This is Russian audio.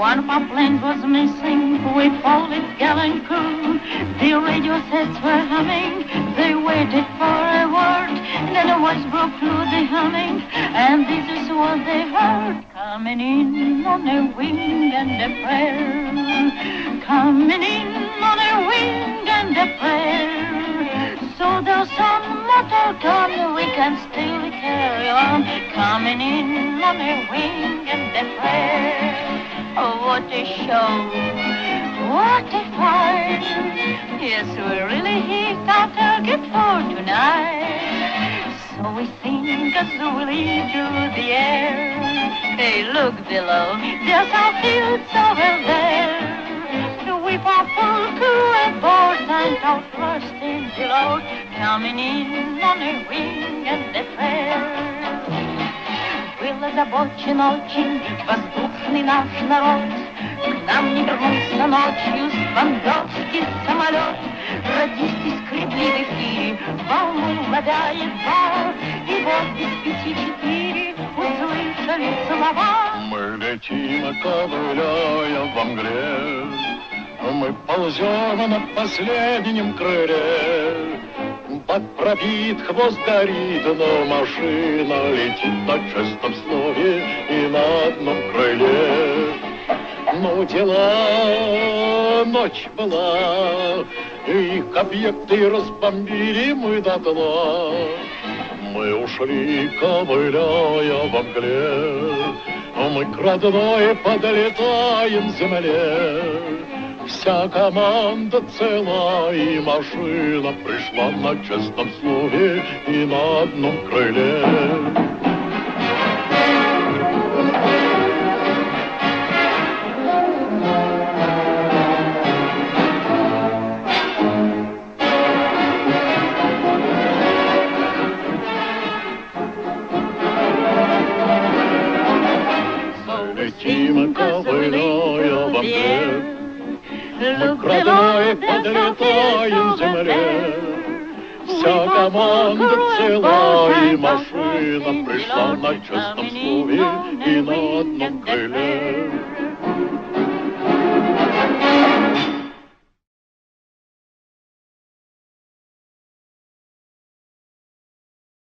One of our planes was missing, we followed gallant crew. The radio sets were humming, they waited for a word. Then a voice broke through the humming, and this is what they heard. Coming in on a wing and a prayer. Coming in on a wing and a prayer. So there's some motor gun, we can still carry on. Coming in on a wing and a prayer. Oh, what a show, what a fight. Yes, we really hit our target for tonight. So we sing as we lead through the air. Hey, look below, there's our fields over there. We've our full crew aboard and our first in the load. Coming in on a wing and a prayer. Было озабочен очень воздушный наш народ. К нам не вернулся ночью свандовский самолет. Радисты скребли в эфире, волну угадает бар. И вот без 5:04 услышали слова. Мы летим, ковыляя во мгле, мы ползем на последнем крыле. Под пробит хвост горит, но машина летит на честном слове и на одном крыле. Но дела, ночь была, их объекты разбомбили мы дотла. Мы ушли, ковыляя во мгле, мы к родной подлетаем земле. Вся команда цела, и машина пришла на честном слове и на одном крыле. Летим, ковыляя во мгле, мы к родной подлетаем земле. Вся команда цела, и машина пришла на честном слове и на одном крыле.